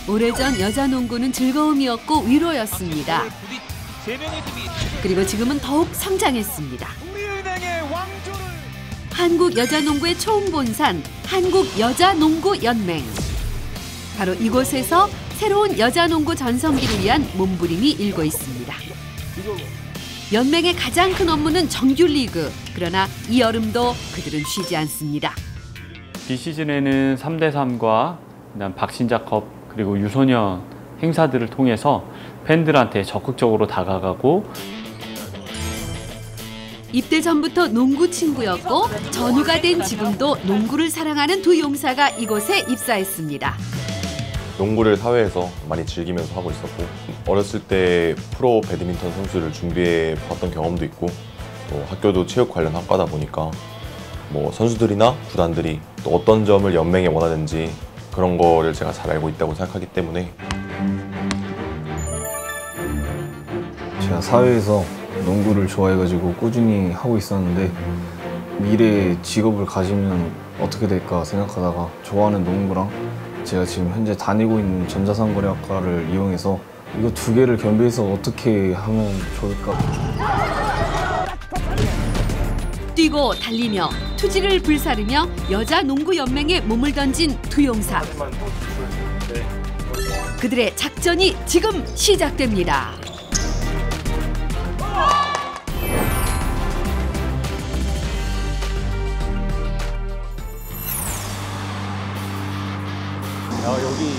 오래전 여자 농구는 즐거움이었고 위로였습니다. 그리고 지금은 더욱 성장했습니다. 한국 여자농구의 총본산 한국여자농구연맹. 바로 이곳에서 새로운 여자농구 전성기를 위한 몸부림이 일고 있습니다. 연맹의 가장 큰 업무는 정규리그. 그러나 이 여름도 그들은 쉬지 않습니다. 비시즌에는 3대3과 그다음 박신자컵 그리고 유소년 행사들을 통해서 팬들한테 적극적으로 다가가고, 입대 전부터 농구 친구였고 전우가 된 지금도 농구를 사랑하는 두 용사가 이곳에 입사했습니다. 농구를 사회에서 많이 즐기면서 하고 있었고, 어렸을 때 프로 배드민턴 선수를 준비해 봤던 경험도 있고, 또 학교도 체육 관련 학과다 보니까 뭐 선수들이나 구단들이 또 어떤 점을 연맹에 원하는지 그런 거를 제가 잘 알고 있다고 생각하기 때문에. 제가 사회에서 농구를 좋아해가지고 꾸준히 하고 있었는데 미래의 직업을 가지면 어떻게 될까 생각하다가 좋아하는 농구랑 제가 지금 현재 다니고 있는 전자상거래학과를 이용해서 이거 두 개를 겸비해서 어떻게 하면 좋을까. 뛰고 달리며 투지를 불사르며 여자농구연맹에 몸을 던진 두 용사. 그들의 작전이 지금 시작됩니다. 여기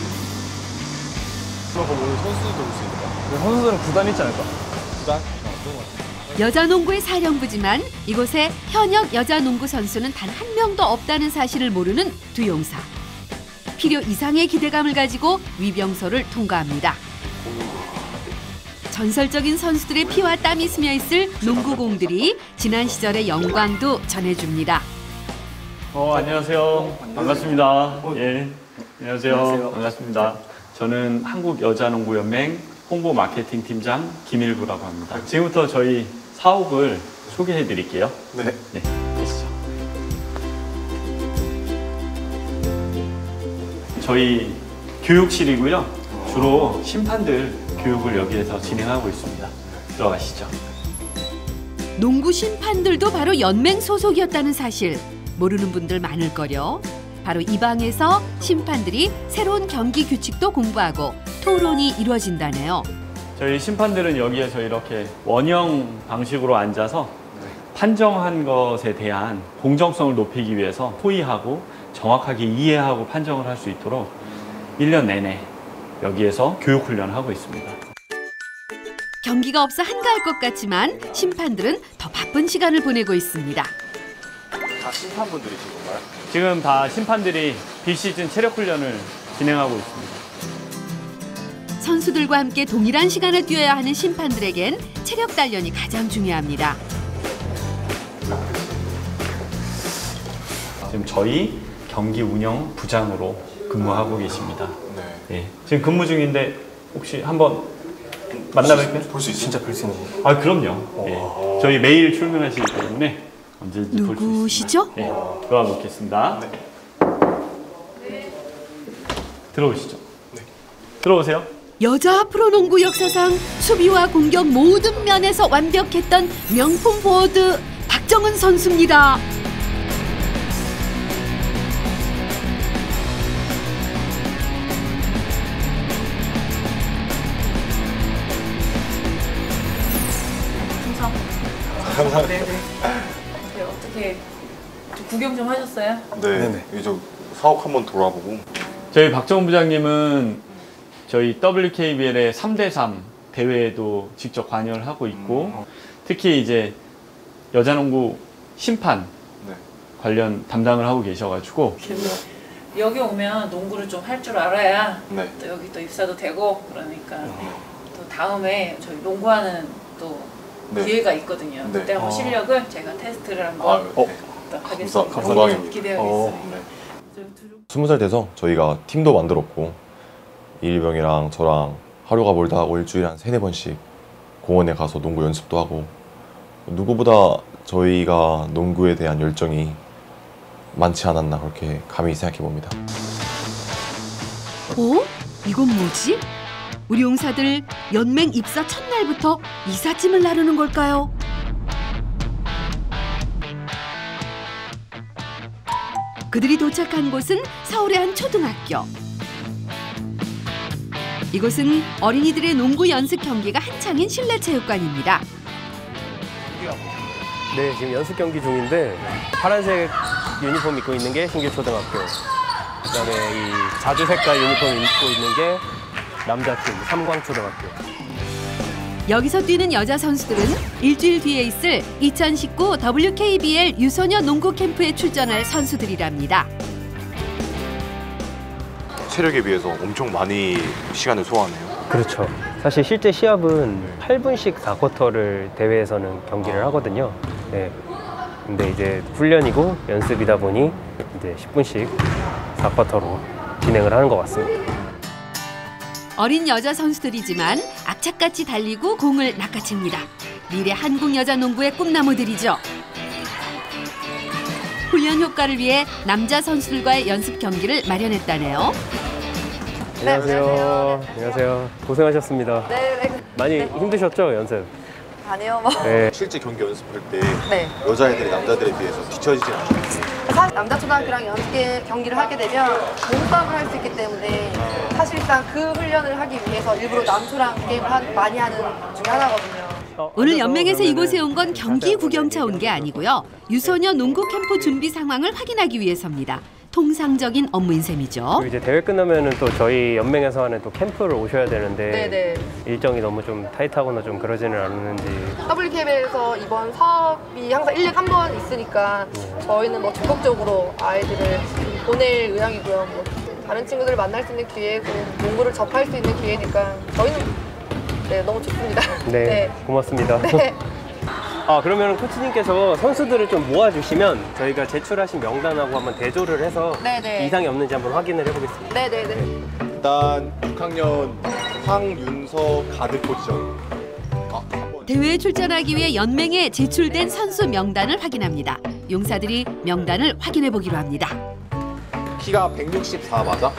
오늘 선수들 올 수 있는 거야? 선수들은 구단 있지 않을까? 구단? 여자농구의 사령부지만 이곳에 현역 여자농구 선수는 단 한 명도 없다는 사실을 모르는 두 용사. 필요 이상의 기대감을 가지고 위병소를 통과합니다. 전설적인 선수들의 피와 땀이 스며 있을 농구공들이 지난 시절의 영광도 전해줍니다. 안녕하세요. 반갑습니다. 예, 안녕하세요. 반갑습니다. 저는 한국여자농구연맹 홍보 마케팅 팀장 김일구라고 합니다. 지금부터 저희 사옥을 소개해 드릴게요. 네. 가시죠. 저희 교육실이고요. 주로 심판들 교육을 여기에서 진행하고 있습니다. 들어가시죠. 농구 심판들도 바로 연맹 소속이었다는 사실 모르는 분들 많을 거려. 바로 이 방에서 심판들이 새로운 경기 규칙도 공부하고 토론이 이루어진다네요. 저희 심판들은 여기에서 이렇게 원형 방식으로 앉아서 판정한 것에 대한 공정성을 높이기 위해서 토의하고 정확하게 이해하고 판정을 할 수 있도록 1년 내내 여기에서 교육훈련을 하고 있습니다. 경기가 없어 한가할 것 같지만 심판들은 더 바쁜 시간을 보내고 있습니다. 다 심판분들이신 건가요? 지금 다 심판들이 비시즌 체력훈련을 진행하고 있습니다. 선수들과 함께 동일한 시간을 뛰어야 하는 심판들에겐 체력 단련이 가장 중요합니다. 지금 저희 경기 운영 부장으로 근무하고 계십니다. 네. 지금 근무 중인데 혹시 한번 만나볼까요? 볼 수 있어요? 진짜 볼 수 있는 거예요? 아, 그럼요. 예. 저희 매일 출근하시기 때문에 언제든지 볼 수 있습니다. 누구시죠? 네, 들어가 보겠습니다. 네. 들어오시죠. 네. 들어오세요. 여자 프로농구 역사상 수비와 공격 모든 면에서 완벽했던 명품 포워드 박정은 선수입니다. 감사합니다. 네, 어떻게 좀 구경 좀 하셨어요? 네. 이제 사옥 한번 돌아보고. 저희 박정은 부장님은 저희 WKBL의 3대3 대회에도 직접 관여를 하고 있고 특히 이제 여자농구 심판 관련 담당을 하고 계셔가지고 여기 오면 농구를 좀 할 줄 알아야 또 여기 또 입사도 되고 그러니까 또 다음에 저희 농구하는 또 기회가 있거든요. 그때 한번 실력을 제가 테스트를 한번 또 하겠습니다. 감사합니다. 기대하고 있습니다. 20살 돼서 저희가 팀도 만들었고 이일병이랑 저랑 하루가 멀다 하고 일주일에 한 3-4번씩 공원에 가서 농구 연습도 하고, 누구보다 저희가 농구에 대한 열정이 많지 않았나 그렇게 감히 생각해 봅니다. 오? 이건 뭐지? 우리 용사들 연맹 입사 첫날부터 이삿짐을 나르는 걸까요? 그들이 도착한 곳은 서울의 한 초등학교. 이곳은 어린이들의 농구 연습 경기가 한창인 실내체육관입니다. 네, 지금 연습 경기 중인데 파란색 유니폼 입고 있는 게 신길초등학교. 그다음에 이 자주 색깔 유니폼 입고 있는 게 남자팀 삼광초등학교. 여기서 뛰는 여자 선수들은 일주일 뒤에 있을 2019 WKBL 유소년 농구 캠프에 출전할 선수들이랍니다. 체력에 비해서 엄청 많이 시간을 소화하네요. 그렇죠. 사실 실제 시합은 8분씩 4쿼터를 대회에서는 경기를 하거든요. 네. 근데 이제 훈련이고 연습이다 보니 이제 10분씩 4쿼터로 진행을 하는 것 같습니다. 어린 여자 선수들이지만 악착같이 달리고 공을 낚아챕니다. 미래 한국 여자 농구의 꿈나무들이죠. 훈련 효과를 위해 남자 선수들과의 연습 경기를 마련했다네요. 안녕하세요. 안녕하세요. 고생하셨습니다. 네. 많이 힘드셨죠, 연습? 아니요, 뭐. 네. 실제 경기 연습할 때 네. 여자애들이 남자들에 비해서 뒤처지진 않아요. 사실 남자초등학교랑 연습 경기를 하게 되면 몸싸움을 할 수 있기 때문에 사실상 그 훈련을 하기 위해서 일부러 남초랑 게임을 많이 하는 중에 하나거든요. 오늘 연맹에서 이곳에 온 건 경기 구경차 온 게 아니고요. 유소년 농구 캠프 준비 상황을 확인하기 위해서입니다. 통상적인 업무인 셈이죠. 그리고 이제 대회 끝나면은 또 저희 연맹에서 하는 또 캠프를 오셔야 되는데 네네. 일정이 너무 좀 타이트하거나 좀 그러지는 않는지. WKBL에서 이번 사업이 항상 1년에 한 번 있으니까 저희는 뭐 적극적으로 아이들을 보낼 의향이고요. 뭐 다른 친구들을 만날 수 있는 기회고 농구를 접할 수 있는 기회니까 저희는 네, 너무 좋습니다. 네, 고맙습니다. 네. 아, 그러면 코치님께서 선수들을 좀 모아주시면 저희가 제출하신 명단하고 한번 대조를 해서 네네. 이상이 없는지 한번 확인을 해보겠습니다. 네네네. 일단 6학년 황윤서 가드 포지션. 대회에 출전하기 위해 연맹에 제출된 선수 명단을 확인합니다. 용사들이 명단을 확인해 보기로 합니다. 키가 164 맞아?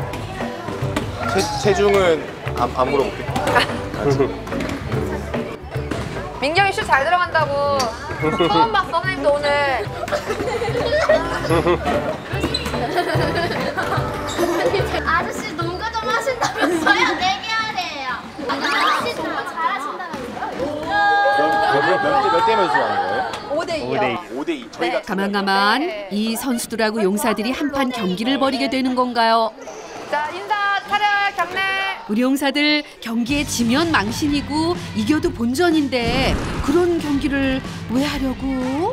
체중은 안 물어볼게. 민경이 슛 잘 들어간다고 처음 봤어, 선생님도 오늘. 아저씨 농구 좀 하신다면서요? 4개월이에요. 아저씨 농구 잘하신다면서요? 몇 대 몇으로 하는 거예요? 5대2요. 5대2. 저희가 가만 이 선수들하고 용사들이 한판 경기를 벌이게 되는 건가요? 자, 인사, 차렷, 경례. 우리 용사들 경기에 지면 망신이고 이겨도 본전인데 그런 경기를 왜 하려고?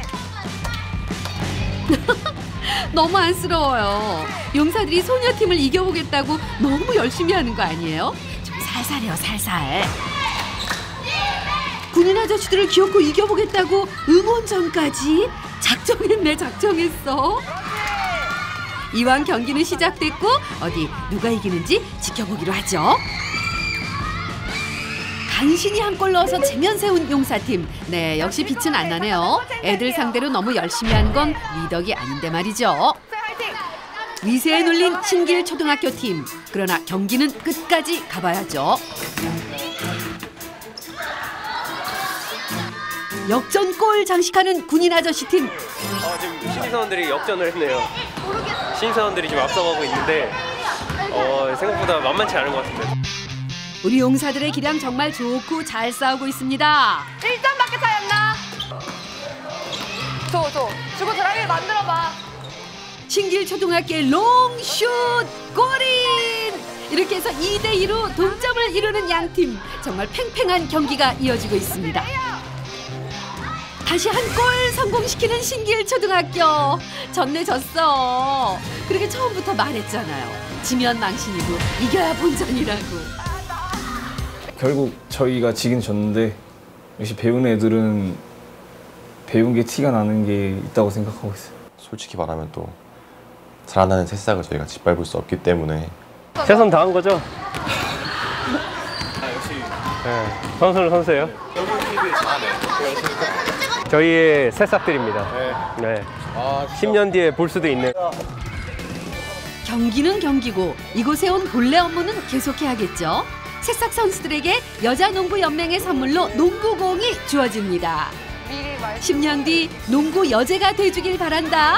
너무 안쓰러워요. 용사들이 소녀팀을 이겨보겠다고 너무 열심히 하는 거 아니에요? 좀 살살해요, 살살. 군인 아저씨들을 기어코 이겨보겠다고 응원전까지? 작정했네, 작정했어. 이왕 경기는 시작됐고 어디 누가 이기는지 지켜보기로 하죠. 간신히 한 골 넣어서 재면 세운 용사팀. 네, 역시 빛은 안 나네요. 애들 상대로 너무 열심히 하는 건 미덕이 아닌데 말이죠. 위세에 눌린 신길 초등학교 팀. 그러나 경기는 끝까지 가봐야죠. 역전골 장식하는 군인 아저씨 팀. 지금 신입사원들이 역전을 했네요. 신입사원들이 지금 앞서가고 있는데 생각보다 만만치 않은 것 같은데. 우리 용사들의 기량 정말 좋고 잘 싸우고 있습니다. 1점밖에 차이 안 나. 주고 드라이브 만들어봐. 신길 초등학교의 롱슛 골인! 이렇게 해서 2대2로 동점을 이루는 양팀. 정말 팽팽한 경기가 이어지고 있습니다. 다시 한 골 성공시키는 신길 초등학교. 졌네, 졌어. 그렇게 처음부터 말했잖아요. 지면 망신이고 이겨야 본전이라고. 결국 저희가 지긴 졌는데 역시 배운 애들은 배운 게 티가 나는 게 있다고 생각하고 있어요. 솔직히 말하면 또 살아나는 새싹을 저희가 짓밟을 수 없기 때문에 최선 다한 거죠? 네, 선수는 선수예요. 저희의 새싹들입니다. 네. 10년 뒤에 볼 수도 있는. 경기는 경기고 이곳에 온 본래 업무는 계속해야겠죠. 새싹 선수들에게 여자농구연맹의 선물로 농구공이 주어집니다. 10년 뒤 농구 여제가 돼주길 바란다.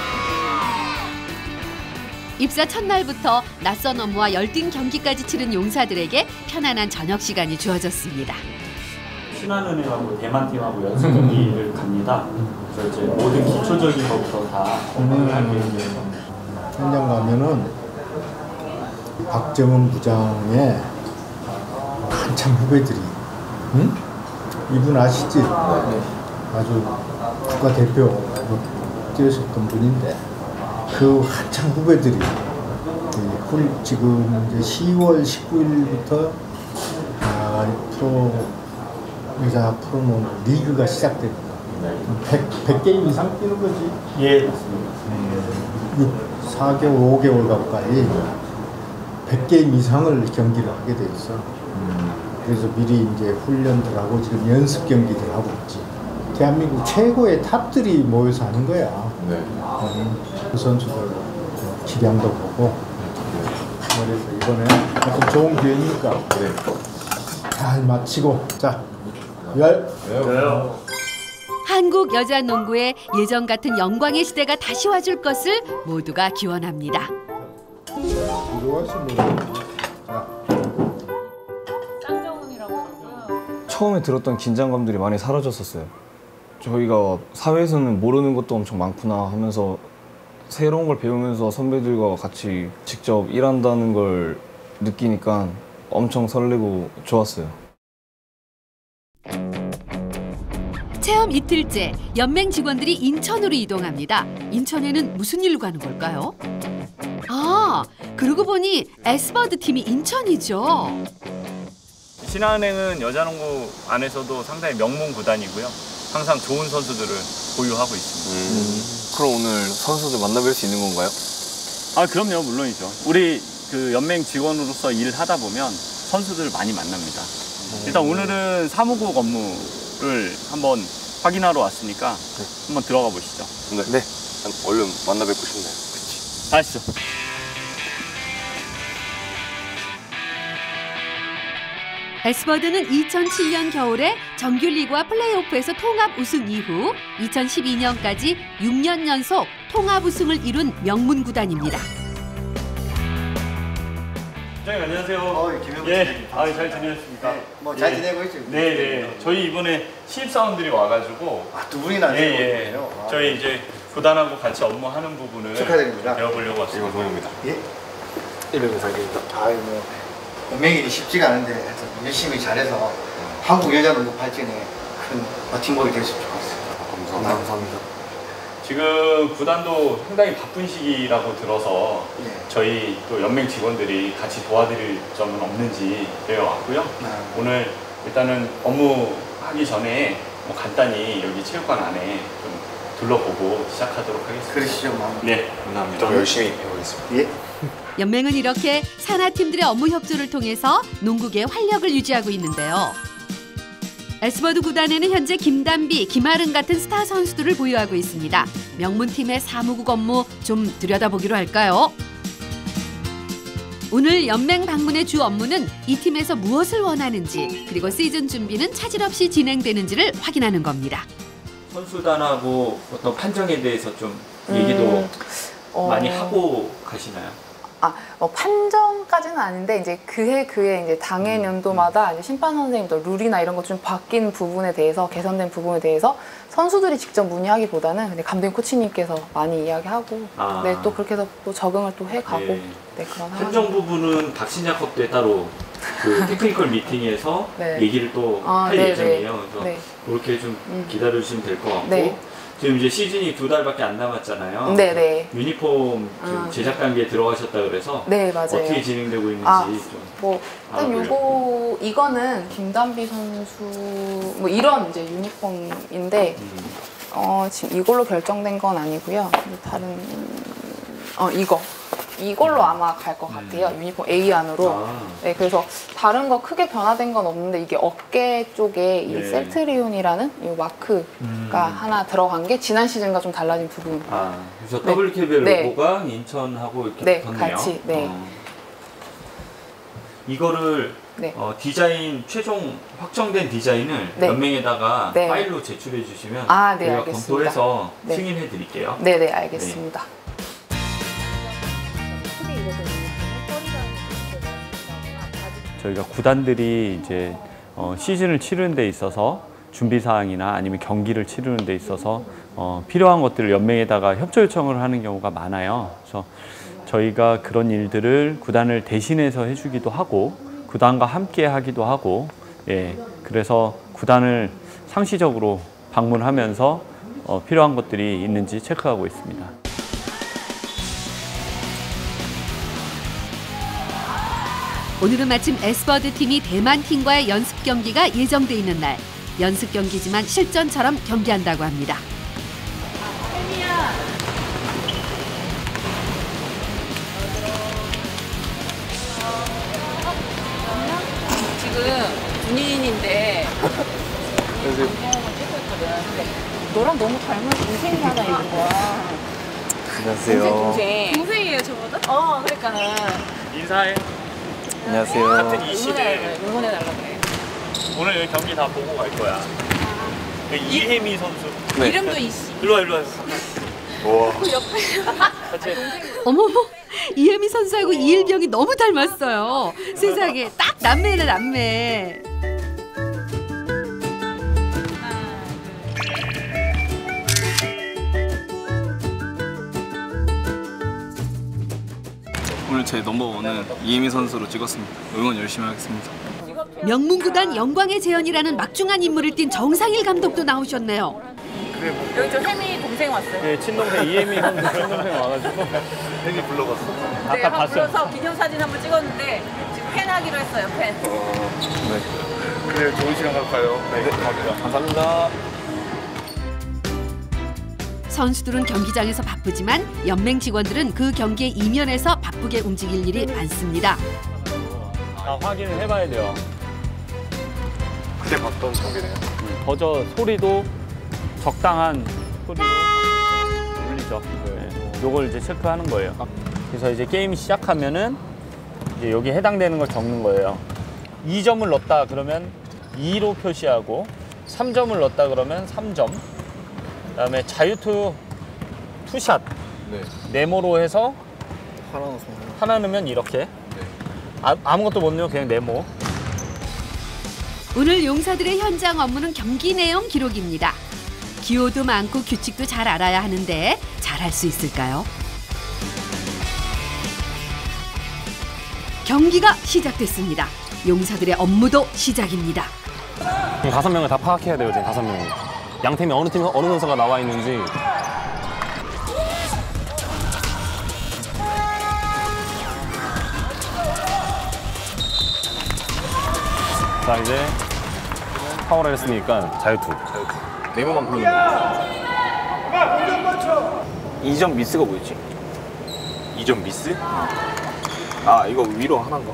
입사 첫날부터 낯선 업무와 열띤 경기까지 치른 용사들에게 편안한 저녁 시간이 주어졌습니다. 신한은행하고 대만팀하고 연습 경기를 갑니다. 그래서 이제 모든 기초적인 것부터 다 업무를 하기 위해서 현장 가면은 박정은 부장의 한참 후배들이, 응? 이분 아시지? 아주 국가대표로 뛰었었던 분인데 그 한참 후배들이 지금 이제 10월 19일부터 여자 프로농구 리그가 시작됩니다. 100게임 이상 뛰는 거지? 예. 4개월, 5개월 가까이 100게임 이상을 경기를 하게 돼 있어. 그래서 미리 이제 훈련들하고 지금 연습 경기들 하고 있지. 대한민국 최고의 탑들이 모여서 하는 거야. 그 선수들 기량도 보고. 그래서 이번에 아주 좋은 기회니까 잘 마치고 자, 한국 여자 농구의 예전 같은 영광의 시대가 다시 와줄 것을 모두가 기원합니다. 처음에 들었던 긴장감들이 많이 사라졌었어요. 저희가 사회에서는 모르는 것도 엄청 많구나 하면서 새로운 걸 배우면서 선배들과 같이 직접 일한다는 걸 느끼니까 엄청 설레고 좋았어요. 체험 이틀째 연맹 직원들이 인천으로 이동합니다. 인천에는 무슨 일로 가는 걸까요? 아, 그러고 보니 에스버드 팀이 인천이죠. 신한은행은 여자농구 안에서도 상당히 명문 구단이고요. 항상 좋은 선수들을 보유하고 있습니다. 그럼 오늘 선수들 만나뵐 수 있는 건가요? 아, 그럼요. 물론이죠. 우리 그 연맹 직원으로서 일하다 보면 선수들 많이 만납니다. 일단 오늘은 사무국 업무를 한번 확인하러 왔으니까 한번 들어가 보시죠. 네. 얼른 만나 뵙고 싶네요. 가시죠. 에스버드는 2007년 겨울에 정규리그와 플레이오프에서 통합 우승 이후 2012년까지 6년 연속 통합 우승을 이룬 명문 구단입니다. 부장님 안녕하세요. 김영국 예, 잘 지내셨습니까? 네, 뭐 잘 지내고 있죠. 네. 저희 이번에 신입사원들이 와가지고 두 분이나 예. 저희 이제 구단하고 같이 업무하는 부분을 축하드립니다. 배워보려고 왔습니다. 이건동입니다. 예? 이병상입니다. 뭐 연맹일이 쉽지가 않은데 하여튼 열심히 잘해서 한국 여자농구 발전에 큰 버팀목이 됐으면 좋겠어요. 감사합니다. 지금 구단도 상당히 바쁜 시기라고 들어서 예. 저희 또 연맹 직원들이 같이 도와드릴 점은 없는지 배워왔고요. 오늘 일단은 업무하기 전에 뭐 간단히 여기 체육관 안에 좀 둘러보고 시작하도록 하겠습니다. 그러시죠. 네, 감사합니다. 좀 열심히 해보겠습니다. 예. 연맹은 이렇게 산하팀들의 업무 협조를 통해서 농구계의 활력을 유지하고 있는데요. 에스버드 구단에는 현재 김단비, 김아름 같은 스타 선수들을 보유하고 있습니다. 명문팀의 사무국 업무 좀 들여다보기로 할까요? 오늘 연맹 방문의 주 업무는 이 팀에서 무엇을 원하는지 그리고 시즌 준비는 차질 없이 진행되는지를 확인하는 겁니다. 선수단하고 어떤 판정에 대해서 좀 얘기도 많이 하고 가시나요? 판정까지는 아닌데 이제 그해 이제 당해 연도마다 이제 심판 선생님들 룰이나 이런 것 좀 바뀐 부분에 대해서 개선된 부분에 대해서 선수들이 직접 문의하기보다는 근데 감독님 코치님께서 많이 이야기하고 네, 또 그렇게 해서 또 적응을 또 해가고 네, 그런 판정 부분은 박신약컵 때 따로 그 테크니컬 미팅에서 네. 얘기를 또 할 예정이에요. 그래서 네. 그렇게 좀 기다려주시면 될 것 같고 네. 지금 이제 시즌이 2달밖에 안 남았잖아요. 네네. 유니폼 지금 제작 단계에 들어가셨다 그래서 네, 맞아요. 어떻게 진행되고 있는지 좀 일단 이거는 김단비 선수 뭐 이런 이제 유니폼인데 지금 이걸로 결정된 건 아니고요. 다른 이거 이걸로 아마 갈 것 같아요. 유니폼 A 안으로. 네, 그래서 다른 거 크게 변화된 건 없는데 이게 어깨 쪽에 이 네. 셀트리온이라는 이 마크가 하나 들어간 게 지난 시즌과 좀 달라진 부분. 그래서 네. WKBL 네. 로고가 인천하고 이렇게 네, 붙었네요. 같이. 네. 이거를 네. 디자인 최종 확정된 디자인을 네. 연맹에다가 네. 파일로 제출해 주시면 네, 저희가 알겠습니다. 검토해서 네. 승인해 드릴게요. 네네, 알겠습니다. 저희가 구단들이 이제 시즌을 치르는 데 있어서 준비 사항이나 아니면 경기를 치르는 데 있어서 필요한 것들을 연맹에다가 협조 요청을 하는 경우가 많아요. 그래서 저희가 그런 일들을 구단을 대신해서 해주기도 하고 구단과 함께 하기도 하고, 예, 그래서 구단을 상시적으로 방문하면서 필요한 것들이 있는지 체크하고 있습니다. 오늘은 마침 에스버드 팀이 대만 팀과의 연습 경기가 예정돼 있는 날. 연습 경기지만 실전처럼 경기한다고 합니다. 지금 군인인데 운동을 찍고 있거든. 근데 너랑 너무 닮은 동생이 하나 있는 거야. 안녕하세요. 동생. 동생이에요, 저보다? 그러니까는. 인사해. 안녕하세요. 같은 20일 응원해달라고 그래. 오늘 여기 경기 다 보고 갈 거야. 이혜미 선수. 네. 이름도 이씨. 일로 와, 일로 와. 그 옆에. 어머머, 이혜미 선수하고 이일병이 너무 닮았어요. 세상에 딱 남매네, 남매. 오늘 제 넘버원은 이혜미 선수로 찍었습니다. 응원 열심히 하겠습니다. 명문구단 영광의 재현이라는 막중한 임무를 띈 정상일 감독도 나오셨네요. 여기 저 혜미 동생 왔어요. 네, 친동생 이혜미 선수 친동생 와가지고 혜미 불러봤어. 네, 한번 불러서 기념사진 한번 찍었는데 지금 팬 하기로 했어요, 팬. 네. 그래, 좋은 시간 갈까요? 네, 감사합니다. 선수들은 경기장에서 바쁘지만 연맹 직원들은 그 경기에 이면에서 바쁘게 움직일 일이 많습니다. 확인을 해봐야 돼요. 그때 봤던 경기네요. 버저 소리도 적당한 소리로 울리죠. 네. 요걸 이제 체크하는 거예요. 그래서 이제 게임이 시작하면은 이제 여기 해당되는 걸 적는 거예요. 2점을 넣었다 그러면 2로 표시하고 3점을 넣었다 그러면 3점. 그다음에 자유투 투샷 네. 네모로 해서 하나 넣으면 이렇게 아무것도 못 넣으면 그냥 네모. 오늘 용사들의 현장 업무는 경기 내용 기록입니다. 기호도 많고 규칙도 잘 알아야 하는데 잘할 수 있을까요? 경기가 시작됐습니다. 용사들의 업무도 시작입니다. 5명을 다 파악해야 돼요, 지금 5명이. 양팀이 어느 팀, 어느 선수가 나와 있는지. 자, 이제 파워를 했으니까 자유투. 네모만 부르는 거야. 2점 미스가 뭐였지? 2점 미스? 아, 이거 위로 하나인가?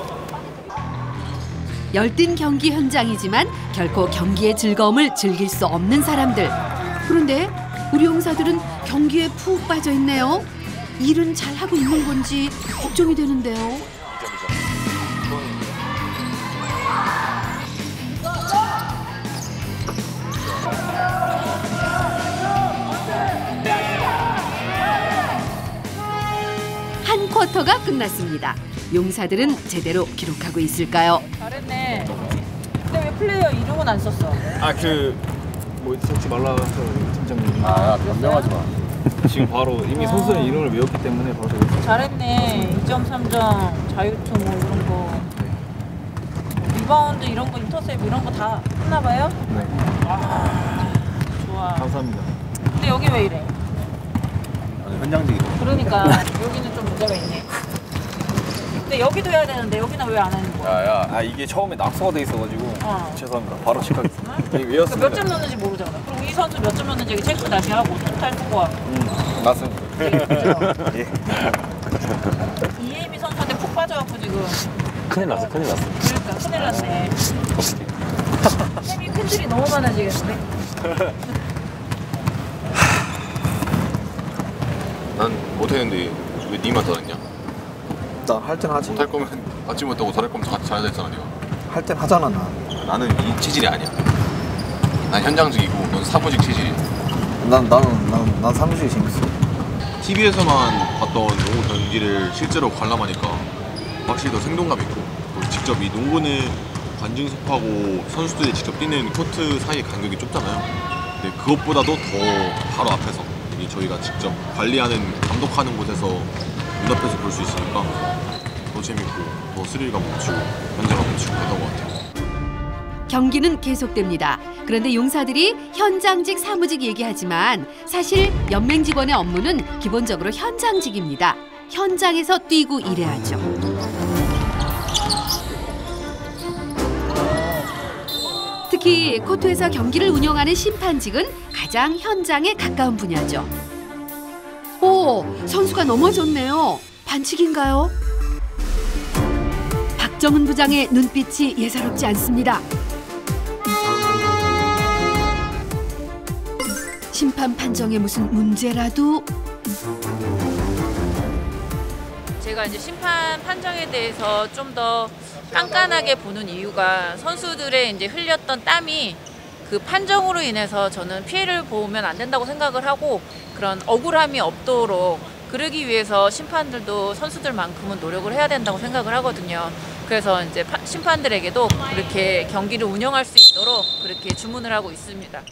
열띤 경기 현장이지만 결코 경기의 즐거움을 즐길 수 없는 사람들. 그런데 우리 용사들은 경기에 푹 빠져 있네요. 일은 잘 하고 있는 건지 걱정이 되는데요. 한 쿼터가 끝났습니다. 용사들은 제대로 기록하고 있을까요? 잘했네. 근데 왜 플레이어 이름은 안 썼어? 아, 뭐 썼지 말라고 해서 팀장님이. 야, 변명하지 마. 지금 바로 이미 선수의 이름을 외웠기 때문에 바로 적었어요. 잘했네. 2점, 3점, 자유투 뭐 이런 거. 리바운드 이런 거, 인터셉 이런 거 다 했나 봐요? 네. 좋아. 감사합니다. 근데 여기 왜 이래? 현장직이. 그러니까 여기는 좀 문제가 있네. 근데 여기도 해야 되는데 여기는 왜 안 하는 거야? 야, 아, 이게 처음에 낙서가 돼 있어가지고 죄송합니다. 바로 체크하겠습니다. 그러니까 몇 점 넣는지 모르잖아. 그럼 이 선수 몇 점 넣는지 체크 다시 하고 토탈 쓰고 하고. 맞습니다. 그죠? 예. 이혜미 선수한테 푹 빠져갖고 지금. 큰일 났어, 큰일 났어. 그러니까 큰일 났네. 혜미 팬들이 너무 많아지겠는데. 난 못했는데 왜 니만 잘했냐? 나 할 땐 하지. 못할 거면 받지 못하고 잘할 거면 같이 잘해야 됐잖아 니가. 할 땐 하잖아 나. 나는 이 체질이 아니야. 난 현장직이고 넌 사무직 체질이야. 난 사무실이 재밌어. TV에서만 봤던 농구 경기를 실제로 관람하니까 확실히 더 생동감 있고 또 직접 이 농구는 관중석하고 선수들이 직접 뛰는 코트 사이의 간격이 좁잖아요. 근데 그것보다도 더 바로 앞에서 이 저희가 직접 관리하는 감독하는 곳에서 눈앞에서 볼 수 있으니까 더 재밌고 더 스릴감 넘치고 현장감 넘치고 그랬던 것 같아요. 경기는 계속됩니다. 그런데 용사들이 현장직, 사무직 얘기하지만 사실 연맹 직원의 업무는 기본적으로 현장직입니다. 현장에서 뛰고 일해야죠. 특히 코트에서 경기를 운영하는 심판직은 가장 현장에 가까운 분야죠. 오, 선수가 넘어졌네요. 반칙인가요? 박정은 부장의 눈빛이 예사롭지 않습니다. 심판 판정에 무슨 문제라도? 제가 이제 심판 판정에 대해서 좀 더 깐깐하게 보는 이유가 선수들의 이제 흘렸던 땀이 그 판정으로 인해서 저는 피해를 보면 안 된다고 생각을 하고 그런 억울함이 없도록 그러기 위해서 심판들도 선수들만큼은 노력을 해야 된다고 생각을 하거든요. 그래서 이제 심판들에게도 그렇게 경기를 운영할 수 있도록 그렇게 주문을 하고 있습니다.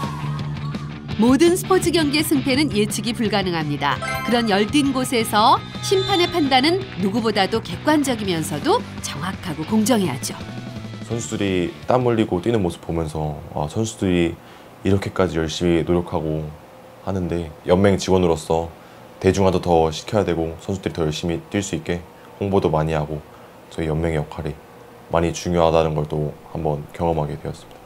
모든 스포츠 경기의 승패는 예측이 불가능합니다. 그런 열띤 곳에서 심판의 판단은 누구보다도 객관적이면서도 정확하고 공정해야죠. 선수들이 땀 흘리고 뛰는 모습 보면서 선수들이 이렇게까지 열심히 노력하고 하는데 연맹 직원으로서 대중화도 더 시켜야 되고 선수들이 더 열심히 뛸 수 있게 홍보도 많이 하고 저희 연맹의 역할이 많이 중요하다는 걸 또 한번 경험하게 되었습니다.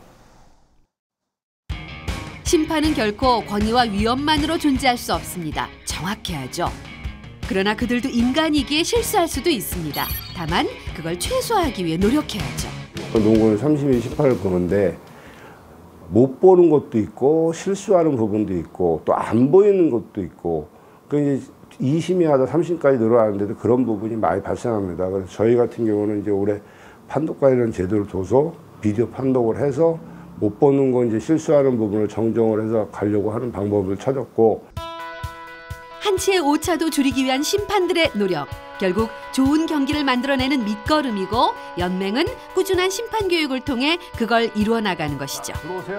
심판은 결코 권위와 위험만으로 존재할 수 없습니다. 정확해야죠. 그러나 그들도 인간이기에 실수할 수도 있습니다. 다만 그걸 최소화하기 위해 노력해야죠. 농구는 30인 18을 보는데 못 보는 것도 있고 실수하는 부분도 있고 또 안 보이는 것도 있고 그 이제 2심이 하다 3심까지 늘어나는데도 그런 부분이 많이 발생합니다. 그래서 저희 같은 경우는 이제 올해 판독관이라는 제도를 둬서 비디오 판독을 해서 못 보는 건 이제 실수하는 부분을 정정을 해서 가려고 하는 방법을 찾았고 한치의 오차도 줄이기 위한 심판들의 노력. 결국 좋은 경기를 만들어내는 밑거름이고 연맹은 꾸준한 심판 교육을 통해 그걸 이루어 나가는 것이죠. 들어오세요.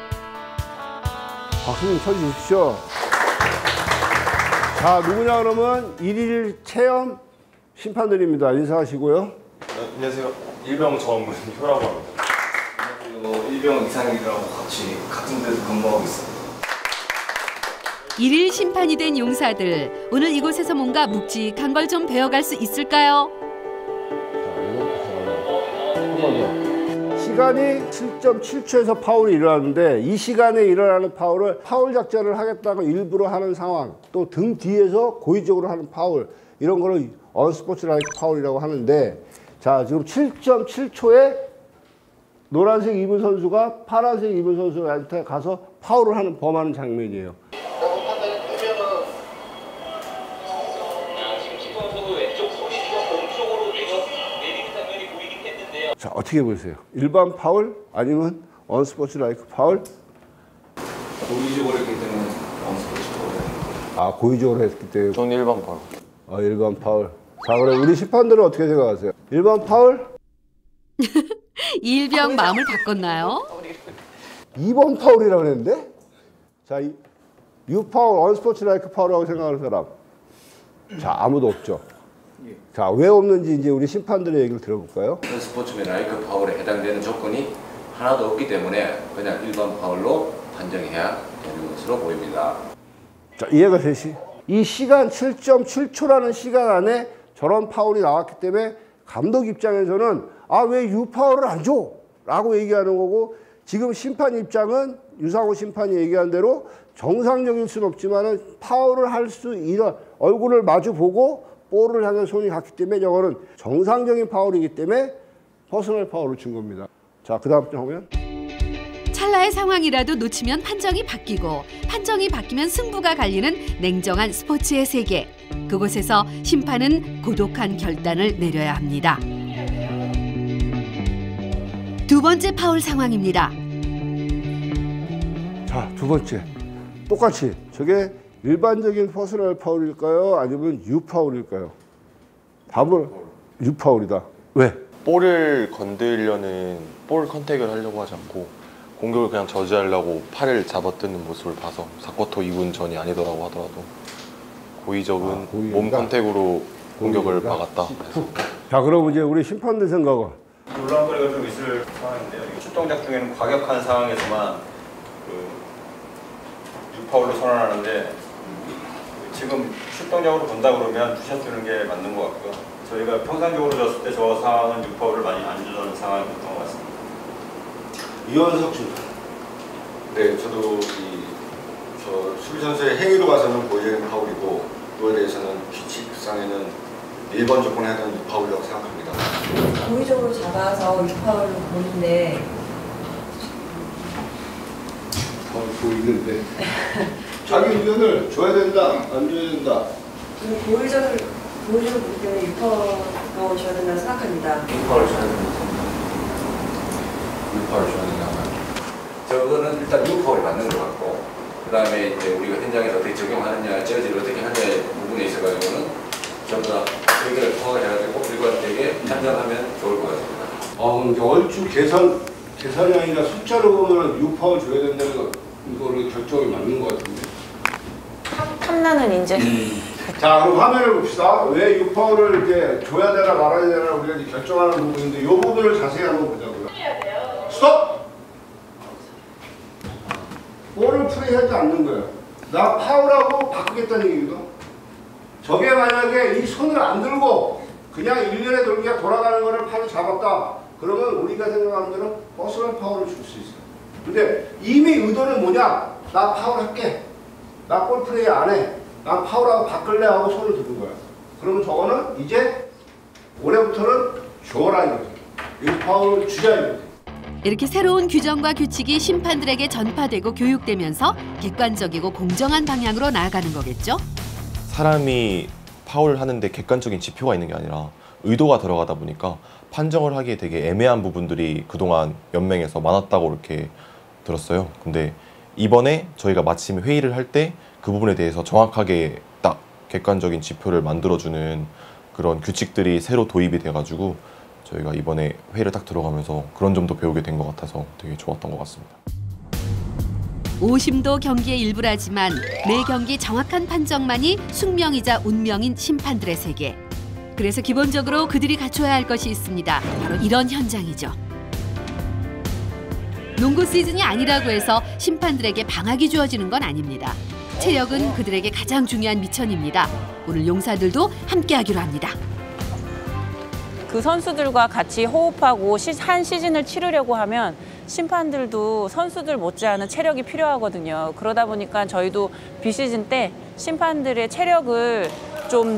박수 좀 쳐주십시오. 자, 누구냐 그러면 1일 체험 심판들입니다. 인사하시고요. 안녕하세요. 일병 정은효라고 합니다. 일병 이상이라고 같은 데서 근무하고 있습니다. 1일 심판이 된 용사들, 오늘 이곳에서 뭔가 묵직한 걸 좀 배워갈 수 있을까요? 시간이 7.7초에서 파울이 일어나는데 이 시간에 일어나는 파울을 파울 작전을 하겠다고 일부러 하는 상황, 또 등 뒤에서 고의적으로 하는 파울, 이런 거를 언스포츠라이크 파울이라고 하는데, 자, 지금 7.7초에 노란색 입은 선수가 파란색 입은 선수한테 가서 파울을 하는 범하는 장면이에요. 자, 어떻게 보세요? 일반 파울 아니면 언스포츠라이크 파울? 고의적으로 했기 때문에 언스포츠 파울. 아, 고의적으로 했기 때문에. 저는 일반 파울. 아, 일반 파울. 자, 그럼 우리 심판들은 어떻게 생각하세요? 일반 파울? 일병 마음을 바꿨나요? 2번 파울이라고 그랬는데? 자, 유파울, 언스포츠라이크 파울이라고 생각하는 사람? 자, 아무도 없죠. 자, 왜 없는지 이제 우리 심판들의 얘기를 들어볼까요? 언스포츠라이크 파울에 해당되는 조건이 하나도 없기 때문에 그냥 일반 파울로 판정해야 되는 것으로 보입니다. 자, 이해가 되시? 이 시간 7.7초라는 시간 안에 저런 파울이 나왔기 때문에 감독 입장에서는 아, 왜 유파울을 안 줘? 라고 얘기하는 거고, 지금 심판 입장은 유상호 심판이 얘기한 대로 정상적일 수는 없지만 파울을 할 수 있는 얼굴을 마주 보고 볼을 향해 손이 갔기 때문에 저거는 정상적인 파울이기 때문에 퍼스널 파울을 준 겁니다. 자, 그 다음 좀 보면 찰나의 상황이라도 놓치면 판정이 바뀌고 판정이 바뀌면 승부가 갈리는 냉정한 스포츠의 세계. 그곳에서 심판은 고독한 결단을 내려야 합니다. 두 번째 파울 상황입니다. 자, 두 번째. 똑같이 저게 일반적인 퍼스널 파울일까요? 아니면 유파울일까요? 답은 유파울이다. 왜? 볼을 건드리려는 볼 컨택을 하려고 하지 않고 공격을 그냥 저지하려고 팔을 잡아뜯는 모습을 봐서 4쿼터 2분 전이 아니더라고 하더라도 고의적인 몸 컨택으로 공격을 막았다. 자, 그럼 이제 우리 심판들 생각은? 논란거리가 좀 있을 상황인데요. 슛 동작 중에는 과격한 상황에서만 유파울로 선언하는데 지금 슛 동작으로 본다 그러면 투샷 주는 게 맞는 것 같고요. 저희가 평상적으로 졌을 때 저 상황은 유파울을 많이 안 주는 상황이었던 것 같습니다. 이원석 씨. 네, 저도 저 수비 선수의 행위로 봐서는 고의적인 파울이고 그거에 대해서는 규칙상에는 1번 조건에 해당하는 유파울이라고 생각합니다. 고의적으로 잡아서 유파울을 보는데 보이는데 자기 의견을 줘야 된다, 안 줘야 된다. 고의적으로 보기 때문에 유파울로 줘야 된다고 생각합니다. 유파울 줘야 된다고 생각합니다. 유파울 줘야 된다고 저거는 일단 유파울이 맞는 것 같고 그 다음에 이제 우리가 현장에서 어떻게 적용하느냐, 저지를 어떻게 하느냐의 부분에 있어가지고는 전부 다 의견을 통화해가지고 일관되게 판단하면 좋을 것 같습니다. 그럼 얼추 계산이 아니라 숫자로 보면 유파울 줘야 된다는 이거를 결정이 맞는 것 같은데. 탐나는 인재. 자, 그럼 화면을 봅시다. 왜 유파울을 이렇게 줘야 되나 말아야 되나 우리가 이제 결정하는 부분인데 이 부분을 자세히 한번 보자고요. 스톱! 볼을 플레이하지 않는 거예요. 나 파울하고 바꾸겠다는 얘기거든. 저게 만약에 이 손을 안 들고 그냥 일련의 돌기가 돌아가는 거를 팔을 잡았다. 그러면 우리가 생각하는 대로 퍼스널 파울을 줄 수 있어요. 근데 이미 의도는 뭐냐? 나 파울할게. 나 볼 플레이 안 해. 나 파울하고 바꿀래 하고 손을 드는 거야. 그러면 저거는 이제 올해부터는 줘라 이거지. 이 파울을 주자 이거지. 이렇게 새로운 규정과 규칙이 심판들에게 전파되고 교육되면서 객관적이고 공정한 방향으로 나아가는 거겠죠? 사람이 파울을 하는데 객관적인 지표가 있는 게 아니라 의도가 들어가다 보니까 판정을 하기에 되게 애매한 부분들이 그동안 연맹에서 많았다고 이렇게 들었어요. 근데 이번에 저희가 마침 회의를 할 때 그 부분에 대해서 정확하게 딱 객관적인 지표를 만들어주는 그런 규칙들이 새로 도입이 돼가지고 저희가 이번에 회의를 딱 들어가면서 그런 점도 배우게 된 것 같아서 되게 좋았던 것 같습니다. 오심도 경기의 일부라지만 매 경기 정확한 판정만이 숙명이자 운명인 심판들의 세계. 그래서 기본적으로 그들이 갖춰야 할 것이 있습니다. 바로 이런 현장이죠. 농구 시즌이 아니라고 해서 심판들에게 방학이 주어지는 건 아닙니다. 체력은 그들에게 가장 중요한 미천입니다. 오늘 용사들도 함께하기로 합니다. 그 선수들과 같이 호흡하고 한 시즌을 치르려고 하면 심판들도 선수들 못지않은 체력이 필요하거든요. 그러다 보니까 저희도 비시즌 때 심판들의 체력을 좀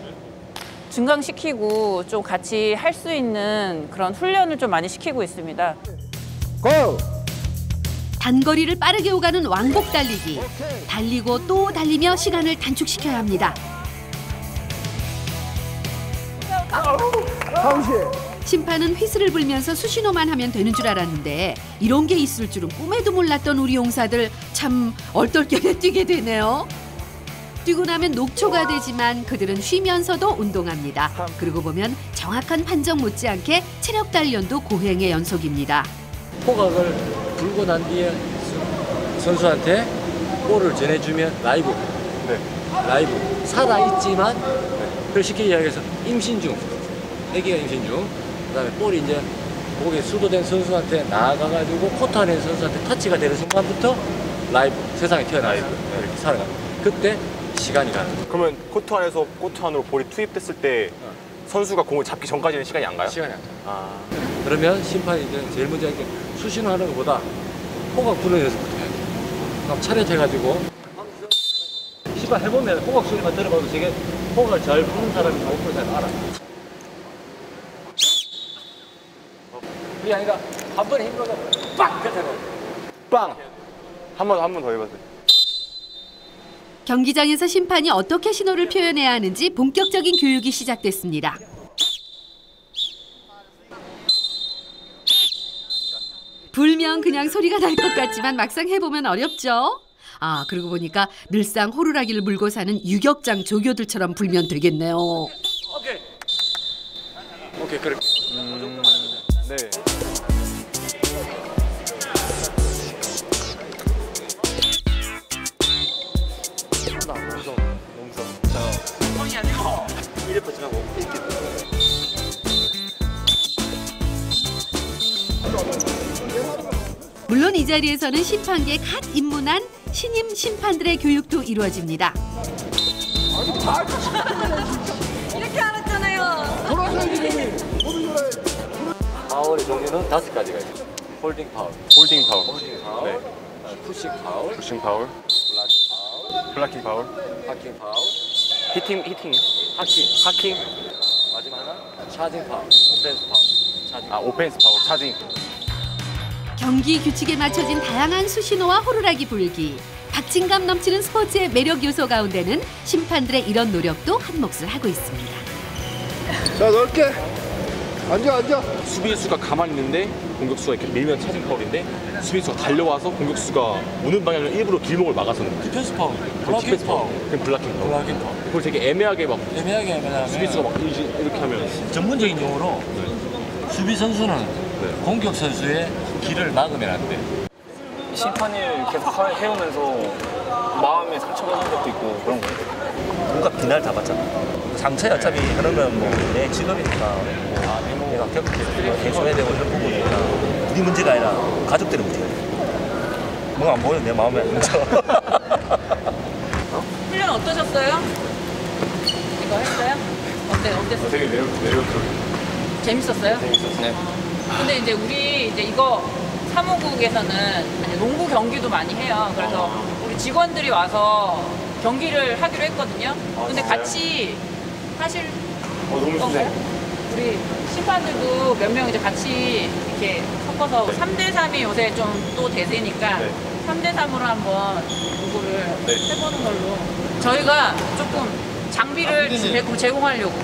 증강시키고 좀 같이 할 수 있는 그런 훈련을 좀 많이 시키고 있습니다. 고! 단거리를 빠르게 오가는 왕복 달리기. 달리고 또 달리며 시간을 단축시켜야 합니다. 심판은 휘슬을 불면서 수신호만 하면 되는 줄 알았는데 이런 게 있을 줄은 꿈에도 몰랐던 우리 용사들 참 얼떨결에 뛰게 되네요. 뛰고 나면 녹초가 되지만 그들은 쉬면서도 운동합니다. 그러고 보면 정확한 판정 못지않게 체력 단련도 고행의 연속입니다. 포각을 불고 난 뒤에 선수한테 볼을 전해주면 라이브, 라이브 살아있지만 그걸 쉽게 이야기해서 임신 중, 애기가 임신 중. 그다음에 볼이 이제 목에 수도된 선수한테 나아가가지고 코트 안에 있는 선수한테 터치가 되는 순간부터 라이브, 세상에 태어나서 이렇게 살아가. 그때 시간이 가는 거예요. 그러면 코트 안에서 코트 안으로 볼이 투입됐을 때 선수가 공을 잡기 전까지는 시간이 안 가요? 시간이 안 가요. 그러면 심판이 이제 제일 먼저 이렇게 수신호하는 것보다 포각 부는 연습부터 해야 돼요. 그럼 차렷해가지고 시발 해보면 호각 소리만 들어봐도 되게 호각을 잘 부는 사람이 못 부는 사람이 알아. 그게 아니라 한 번에 힘들어서 빡! 그렇다고. 빵! 한 번 더 해봤어요. 경기장에서 심판이 어떻게 신호를 표현해야 하는지 본격적인 교육이 시작됐습니다. 불면 그냥 소리가 날 것 같지만 막상 해보면 어렵죠. 아, 그러고 보니까 늘상 호루라기를 물고 사는 유격장 조교들처럼 불면 되겠네요. 오케이, 그래. 네. 너무 무서워. 뻥이 아니고 이래 버지만 이렇게. 물론 이 자리에서는 심판계에 갓 입문한 신임 심판들의 교육도 이루어집니다. 이렇게 알았잖아요. 파울의 종류는 5가지가 있어요. 홀딩 파울, 홀딩 파울. 네. 푸싱 파울, 푸싱 파울. 블락킹 파울. 하킹 파울, 히팅. 하킹. 마지막 하나 차징 파울, 오펜스 파울. 차징. 오펜스 파울, 차징. 경기 규칙에 맞춰진 다양한 수신호와 호루라기 불기. 박진감 넘치는 스포츠의 매력 요소 가운데는 심판들의 이런 노력도 한 몫을 하고 있습니다. 자, 넓게. 앉아. 수비수가 가만히 있는데 공격수가 이렇게 밀면 차징 파울인데 수비수가 달려와서 공격수가 오는 방향을 일부러 길목을 막아서는 거예요. 디펜스 파울, 블락킹 파울. 그럼 블락킹 파울. 그걸 되게 애매하게 막 수비수가 막 이렇게 하면 전문적인 용어로 수비 선수는 공격 선수의 길을 막으면 안 돼. 심판을 계속 해오면서 마음에 상처가 난 것도 있고 그런 거예요. 뭔가 비날 다 받잖아. 상처에 어차피 그러면 뭐 내 직업이니까 내가 해줘야 되고 이런 부분이니까 네 문제가 아니라 가족들의 문제야. 뭔가 안 보이는 내 마음에 안 들어. 훈련 어떠셨어요? 이거 했어요? 어땠어요? 되게 매력적이에요. 재밌었어요? 네. 근데 이제 우리 이거 사무국에서는 농구 경기도 많이 해요. 그래서 우리 직원들이 와서 경기를 하기로 했거든요. 근데 같이 하실 건가요? 우리 심판들도 몇 명 이제 같이 이렇게 섞어서 3대3이 요새 좀 또 대세니까 3대3으로 한번 농구를 해보는 걸로 저희가 조금 장비를 제공하려고.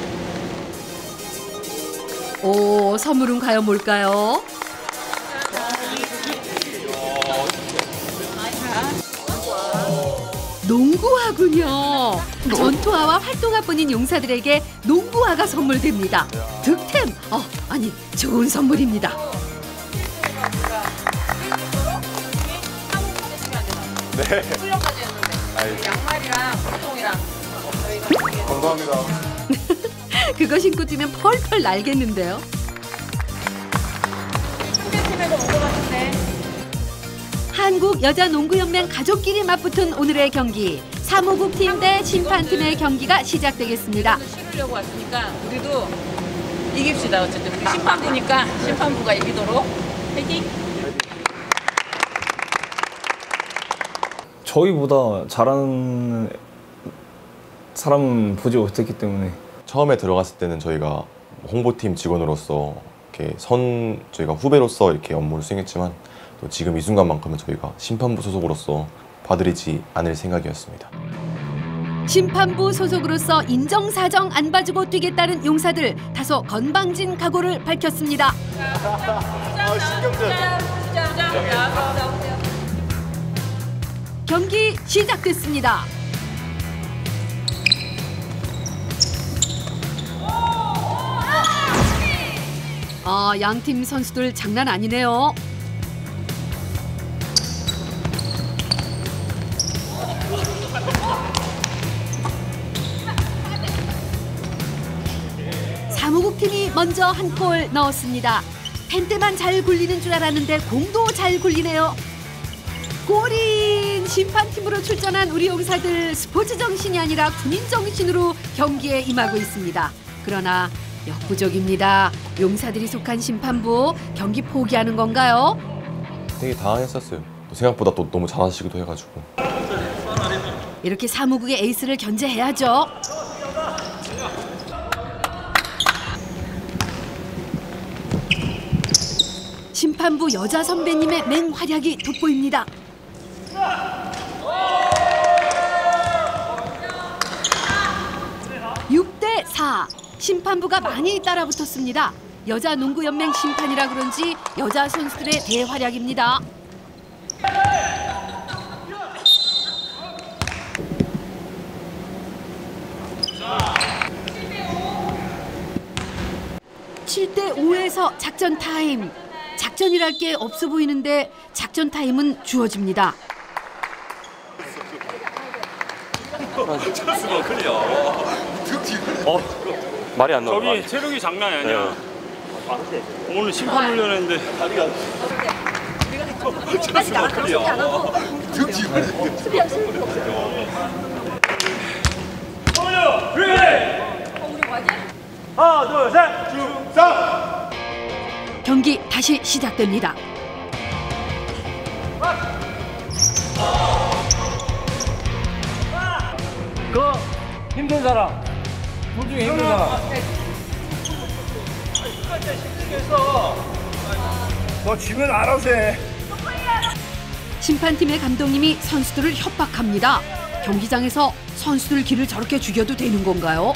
오, 선물은 과연 뭘까요? 농구화군요. 전투화와 활동화뿐인 용사들에게 농구화가 선물됩니다. 득템! 아니, 좋은 선물입니다. 네. 훈련까지 했는데 양말이랑 운동이랑 감사합니다. 그거 신고 뛰면 펄펄 날겠는데요. 상대팀에서 온 것 같은데. 한국 여자농구연맹 가족끼리 맞붙은 오늘의 경기. 사무국 팀 대 심판팀의 경기가 시작되겠습니다. 치르려고 왔으니까 우리도 이깁시다. 어쨌든 우리 심판부니까 심판부가 이기도록 화이팅! 저희보다 잘하는 사람은 보지 못했기 때문에 처음에 들어갔을 때는 저희가 홍보팀 직원으로서 이렇게 저희가 후배로서 이렇게 업무를 수행했지만 또 지금 이 순간만큼은 저희가 심판부 소속으로서 봐드리지 않을 생각이었습니다. 심판부 소속으로서 인정사정 안 봐주고 뛰겠다는 용사들 다소 건방진 각오를 밝혔습니다. 경기 시작됐습니다. 양팀 선수들 장난 아니네요. 사무국팀이 먼저 한 골 넣었습니다. 펜대만 잘 굴리는 줄 알았는데 공도 잘 굴리네요. 골인! 심판팀으로 출전한 우리 용사들 스포츠 정신이 아니라 군인 정신으로 경기에 임하고 있습니다. 그러나 역부족입니다. 용사들이 속한 심판부 경기 포기하는 건가요? 되게 당황했었어요. 생각보다 또 너무 잘하시기도 해가지고. 이렇게 사무국의 에이스를 견제해야죠. 심판부 여자 선배님의 맹활약이 돋보입니다. 6대4. 심판부가 많이 따라붙었습니다. 여자 농구연맹 심판이라 그런지 여자 선수들의 대활약입니다. (7대5) 작전 타임. 작전이랄 게 없어 보이는데 작전 타임은 주어집니다. 찬스가 클리어. 말이 안 나와. 저기 체력이 장난이 아니야. 오늘 심판 훈련했는데. 찬스가 클리어. 하나, 둘, 셋, 중상. 경기 다시 시작됩니다. 그 힘든 사람, 둘 중에 힘든 사람. 너 지면 알아서 해. 심판팀의 감독님이 선수들을 협박합니다. 경기장에서 선수들 길을 저렇게 죽여도 되는 건가요?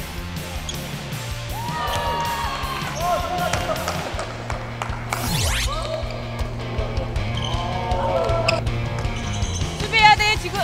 수비해야 돼 지금.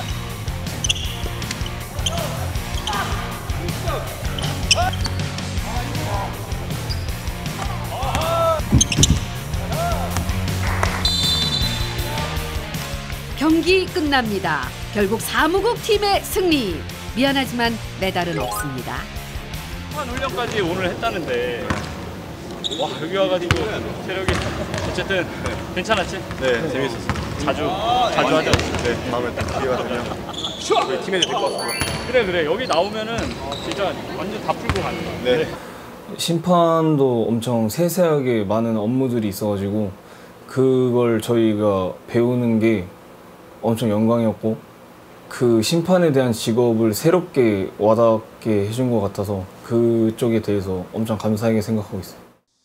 경기 끝납니다. 결국 사무국 팀의 승리. 미안하지만 메달은 없습니다. 심판 훈련까지 오늘 했다는데 와 여기 와가지고 체력이 어쨌든 괜찮았지? 네, 재밌었어요. 자주 하자. 네, 다음에 딱 기회가 되면 저희 팀에 데리고 왔습니다. 그래 여기 나오면은 진짜 완전 다 풀고 가는 거야. 네. 심판도 엄청 세세하게 많은 업무들이 있어가지고 그걸 저희가 배우는 게 엄청 영광이었고 그 심판에 대한 직업을 새롭게 와닿게 해준 것 같아서 그쪽에 대해서 엄청 감사하게 생각하고 있어요.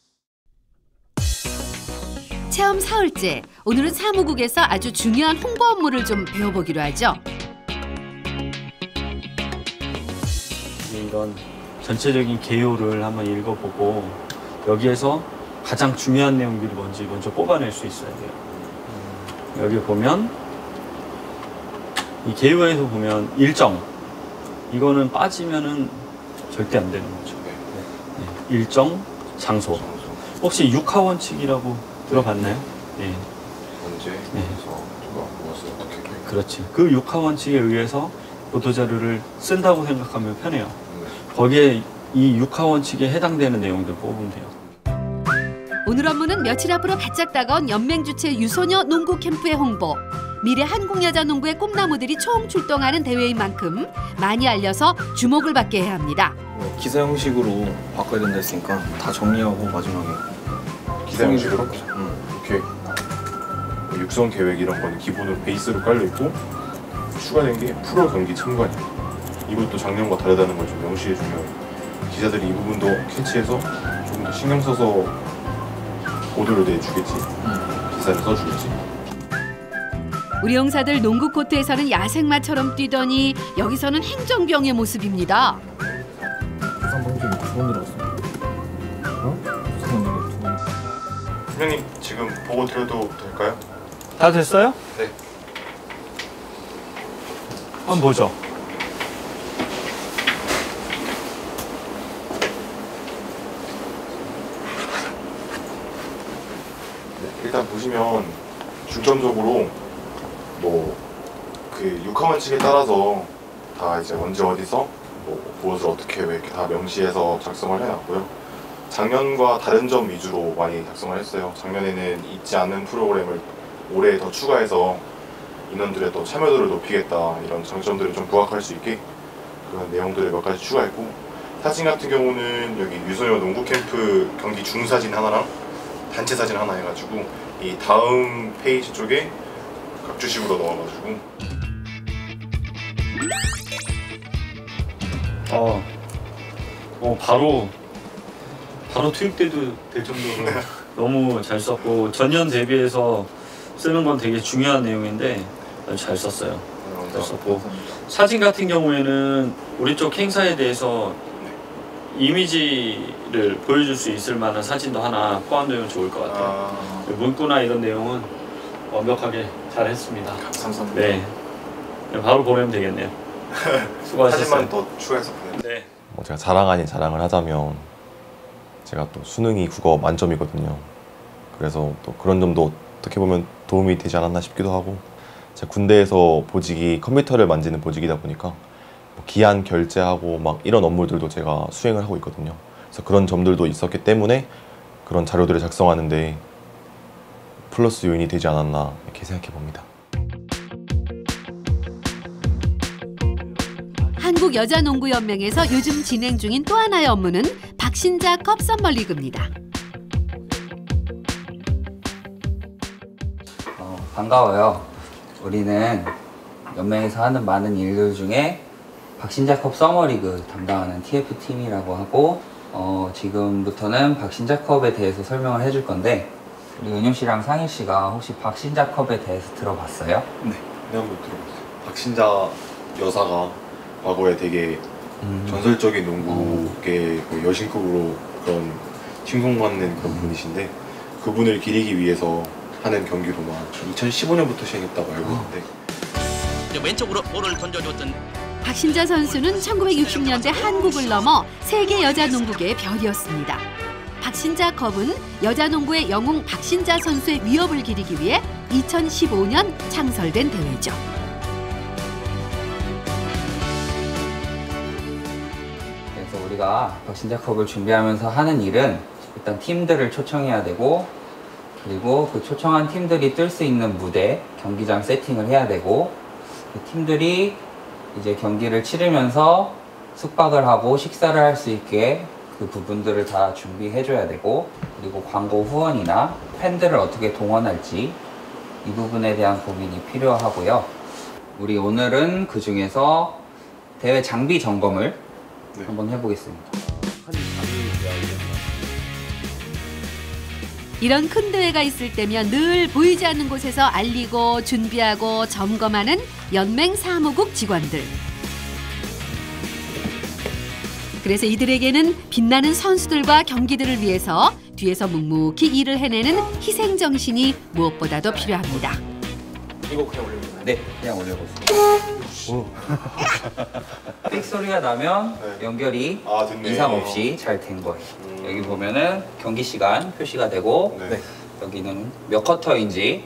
체험 사흘째. 오늘은 사무국에서 아주 중요한 홍보 업무를 좀 배워보기로 하죠. 이런 전체적인 개요를 한번 읽어보고 여기에서 가장 중요한 내용들이 뭔지 먼저 뽑아낼 수 있어야 돼요. 여기 보면 이 개요에서 보면 일정, 이거는 빠지면은 절대 안 되는 거죠. 네. 일정, 장소. 혹시 육하원칙이라고 들어봤나요? 네. 언제, 누가, 무엇을 어떻게. 그렇지. 그 육하원칙에 의해서 보도자료를 쓴다고 생각하면 편해요. 거기에 이 육하원칙에 해당되는 내용들 뽑으면 돼요. 오늘 업무는 며칠 앞으로 바짝 다가온 연맹 주최 유소녀 농구 캠프의 홍보. 미래 한국 여자 농구의 꿈나무들이 총 출동하는 대회인 만큼 많이 알려서 주목을 받게 해야 합니다. 기사 형식으로 바꿔야 된다 했으니까 다 정리하고 마지막에 기사 형식으로? 오케이. 육성 계획 이런 거는 기본으로 베이스로 깔려 있고 추가된 게 프로 경기 참관이에요. 이것도 작년과 다르다는 걸 좀 명시해 주면 기자들이 이 부분도 캐치해서 조금 더 신경 써서 보도를 내주겠지. 기사를 써주겠지. 우리 형사들 농구 코트에서는 야생마처럼 뛰더니 여기서는 행정병의 모습입니다. 부산방송이 2번 들어왔습니다. 부산방송이 2번. 팀장님 지금 보고 드려도 될까요? 다 됐어요? 네. 한번 보죠. 네, 일단 보시면 중점적으로 그 육하원칙에 따라서 다 이제 언제 어디서 무엇을 어떻게 왜 이렇게 다 명시해서 작성을 해놨고요. 작년과 다른 점 위주로 많이 작성을 했어요. 작년에는 있지 않는 프로그램을 올해 더 추가해서 인원들의 또 참여도를 높이겠다, 이런 장점들을 좀 부각할 수 있게 그런 내용들을 몇 가지 추가했고, 사진 같은 경우는 여기 유소녀 농구 캠프 경기 중사진 하나랑 단체 사진 하나 해가지고 이 다음 페이지 쪽에 각주식으로 넣어가지고 바로 투입돼도 될 정도로 너무 잘 썼고 전년 대비해서 쓰는 건 되게 중요한 내용인데 잘 썼어요. 잘 썼고 사진 같은 경우에는 우리 쪽 행사에 대해서 이미지를 보여줄 수 있을 만한 사진도 하나 포함되면 좋을 것 같아요. 문구나 이런 내용은 완벽하게 잘 했습니다. 감사합니다. 네, 바로 보내면 되겠네요. 수고하셨어요. 사진만 더 추가해서 보내요. 네. 제가 자랑 아닌 자랑을 하자면 제가 또 수능이 국어 만점이거든요. 그래서 또 그런 점도 어떻게 보면 도움이 되지 않았나 싶기도 하고, 제가 군대에서 보직이 컴퓨터를 만지는 보직이다 보니까 뭐 기한 결제하고 막 이런 업무들도 제가 수행을 하고 있거든요. 그래서 그런 점들도 있었기 때문에 그런 자료들을 작성하는데 플러스 요인이 되지 않았나 이렇게 생각해 봅니다. 한국여자농구연맹에서 요즘 진행 중인 또 하나의 업무는 박신자컵 썸머리그입니다. 반가워요. 우리는 연맹에서 하는 많은 일들 중에 박신자컵 서머리그 담당하는 TF팀이라고 하고, 지금부터는 박신자컵에 대해서 설명을 해줄 건데, 우리 은효 씨랑 상일 씨가 혹시 박신자컵에 대해서 들어봤어요? 네, 한번 들어봤어요. 박신자 여사가 과거에 되게 전설적인 농구계 여신급으로 그런 칭송받는 그런 분이신데, 그분을 기리기 위해서 하는 경기로만 2015년부터 시행했다고 알고 있는데, 왼쪽으로 볼을 던져줬던 박신자 선수는 1960년대 한국을 넘어 세계 여자 농구계의 별이었습니다. 박신자 컵은 여자 농구의 영웅 박신자 선수의 위협을 기리기 위해 2015년 창설된 대회죠. 그래서 우리가 박신자컵을 준비하면서 하는 일은 일단 팀들을 초청해야 되고, 그리고 그 초청한 팀들이 뜰 수 있는 무대, 경기장 세팅을 해야 되고, 그 팀들이 이제 경기를 치르면서 숙박을 하고 식사를 할 수 있게 그 부분들을 다 준비해줘야 되고, 그리고 광고 후원이나 팬들을 어떻게 동원할지 이 부분에 대한 고민이 필요하고요. 우리 오늘은 그 중에서 대회 장비 점검을 한번 해보겠습니다. 이런 큰 대회가 있을 때면 늘 보이지 않는 곳에서 알리고 준비하고 점검하는 연맹 사무국 직원들. 그래서 이들에게는 빛나는 선수들과 경기들을 위해서 뒤에서 묵묵히 일을 해내는 희생정신이 무엇보다도 필요합니다. 이거 그냥 올려볼까요? 네, 그냥 올려보세요. 삑 소리가 나면 연결이 이상 없이 잘 된 거예요. 여기 보면은 경기 시간 표시가 되고, 여기는 몇 쿼터인지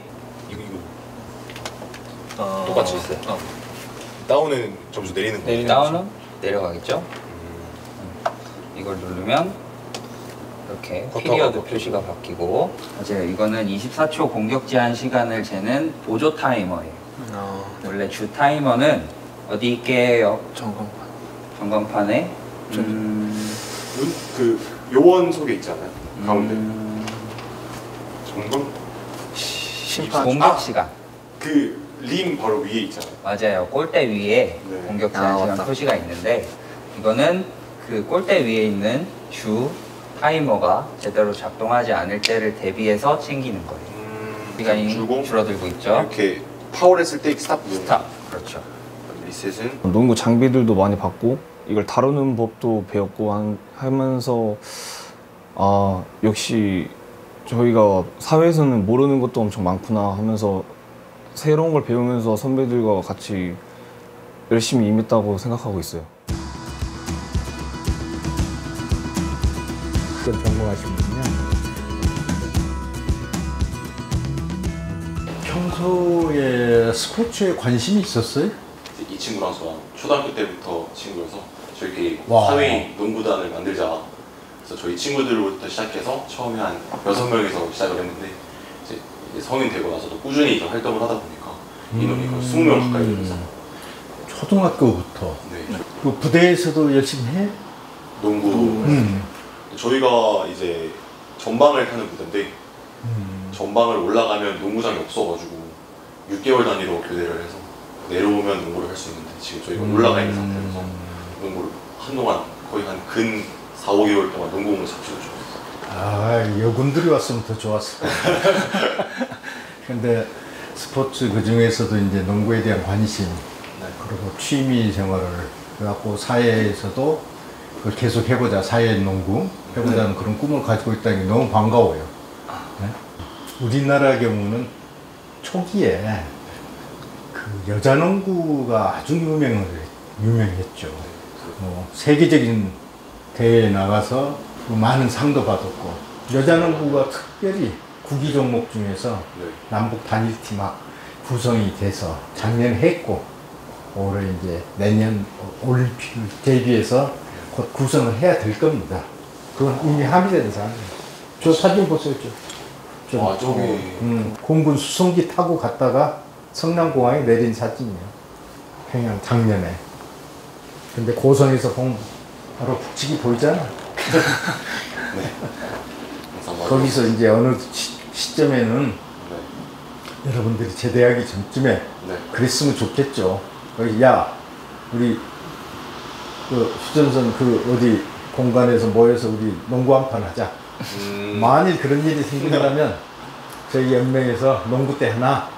똑같이 있어요. 다운은 점수 내리는 거예요? 다운은 내려가겠죠. 이걸 누르면 이렇게 피리어드 표시가 바뀌고, 맞아요. 이거는 24초 공격 제한 시간을 재는 보조 타이머예요. 원래 주 타이머는 어디 있게요? 전광판에 그 요원 속에 있잖아요. 가운데 점검 심판 공격 시간. 그 림 바로 위에 있잖아요. 맞아요. 골대 위에 공격 제한 시간 표시가 있는데, 이거는 그 골대 위에 있는 주 타이머가 제대로 작동하지 않을 때를 대비해서 챙기는 거예요. 시간이 줄어들고 있죠. 이렇게 파워를 했을 때 스탑. 그렇죠. 리셋은 농구 장비들도 많이 받고 이걸 다루는 법도 배웠고 하면서 역시 저희가 사회에서는 모르는 것도 엄청 많구나 하면서 새로운 걸 배우면서 선배들과 같이 열심히 임했다고 생각하고 있어요. 그걸 전공하시는군요. 평소에 스포츠에 관심이 있었어요? 이 친구랑 저랑 초등학교 때부터 친구여서 저희끼리 와. 사회 농구단을 만들자. 그래서 저희 친구들부터 시작해서 처음에 한 6명에서 시작을 했는데, 이제 성인 되고 나서도 꾸준히 활동을 하다 보니까 인원이 20명 가까이 되면서. 초등학교부터? 네. 그 부대에서도 열심히 해? 농구. 저희가 이제 전방을 타는 부대인데, 전방을 올라가면 농구장이 없어가지고 6개월 단위로 교대를 해서 내려오면 농구를 할 수 있는데, 지금 저희가 올라가 있는 상태여서 농구를 한동안 거의 한 근 4, 5개월 동안 농구공을 잡히고 싶었어요. 아, 여군들이 왔으면 더 좋았을 거예요. 근데 스포츠 그 중에서도 이제 농구에 대한 관심, 그리고 취미 생활을 해갖고 사회에서도 그걸 계속 해보자, 사회 농구 해보자는 그런 꿈을 가지고 있다는 게 너무 반가워요. 네? 우리나라 경우는 초기에 그 여자 농구가 아주 유명했죠. 뭐 세계적인 대회에 나가서 많은 상도 받았고, 여자 농구가 특별히 구기 종목 중에서 남북 단일팀 구성이 돼서 작년 했고, 올해 이제 내년 올림픽을 대비해서 곧 구성을 해야 될 겁니다. 그건 이미 합의된 사항이에요. 저 사진 보세요. 저기 공군 수송기 타고 갔다가 성남공항에 내린 사진이에요. 평양 작년에. 근데 고성에서 보면 바로 북측이 보이잖아. 네. 거기서 이제 어느 시점에는 여러분들이 제대하기 전쯤에 그랬으면 좋겠죠. 야, 우리 그 휴전선 그 어디 공간에서 모여서 우리 농구 한판 하자. 만일 그런 일이 생긴다면 저희 연맹에서 농구대 하나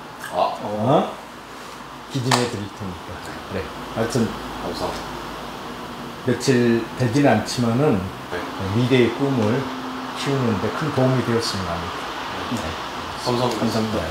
기증해 드릴 테니까. 네. 하여튼 감사합니다. 며칠 되지는 않지만은 미래의 꿈을 키우는데 큰 도움이 되었으면 합니다. 감사합니다. 감사합니다.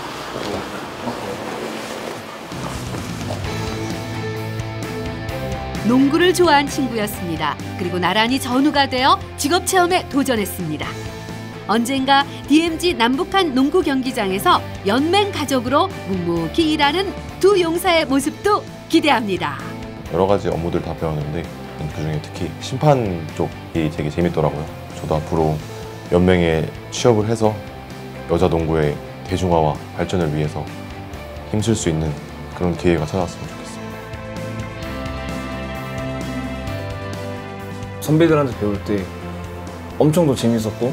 농구를 좋아한 친구였습니다. 그리고 나란히 전우가 되어 직업체험에 도전했습니다. 언젠가 DMZ 남북한 농구 경기장에서 연맹 가족으로 묵묵히 일하는 두 용사의 모습도 기대합니다. 여러 가지 업무들 다 배웠는데 그중에 특히 심판 쪽이 되게 재밌더라고요. 저도 앞으로 연맹에 취업을 해서 여자 농구의 대중화와 발전을 위해서 힘쓸 수 있는 그런 기회가 찾아왔으면 좋겠습니다. 선배들한테 배울 때 엄청 더 재밌었고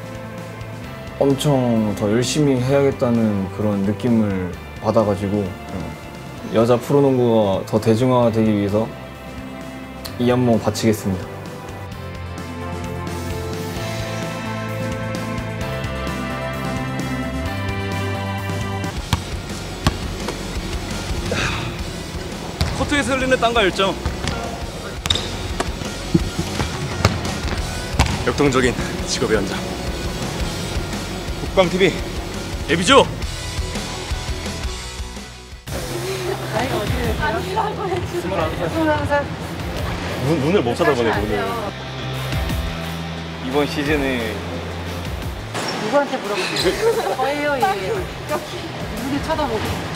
엄청 더 열심히 해야겠다는 그런 느낌을 받아가지고 여자 프로농구가 더 대중화되기 위해서 이 안무 바치겠습니다. 코트에서 흘리는 땀과 열정, 역동적인 직업의 연장. 국방TV 예비죠. 나이가 어떻게 되세요? 21살. 눈을 못 쳐다보네, 눈을. 이번 시즌에 누구한테 물어보세요? 저예요, 이게요. 눈을 쳐다보고.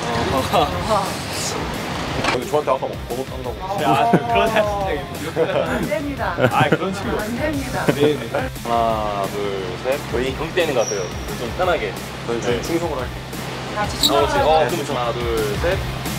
저한테 아까 먹었다고. 야, 그런 생각이 안 됩니다. 아, 그런 식으로. 안 됩니다. 네. 하나, 둘, 셋. 거의 경 때는 것 같아요. 좀 편하게. 저희 충성을 할게요. 같이 충성을 하고. 그럼 하나, 둘, 셋.